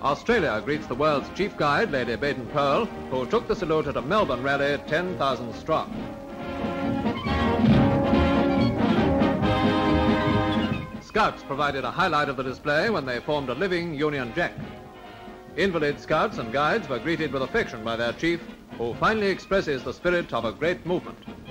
Australia greets the world's chief guide, Lady Baden-Powell, who took the salute at a Melbourne rally 10,000 strong. Scouts provided a highlight of the display when they formed a living Union Jack. Invalid scouts and guides were greeted with affection by their chief, who finally expresses the spirit of a great movement.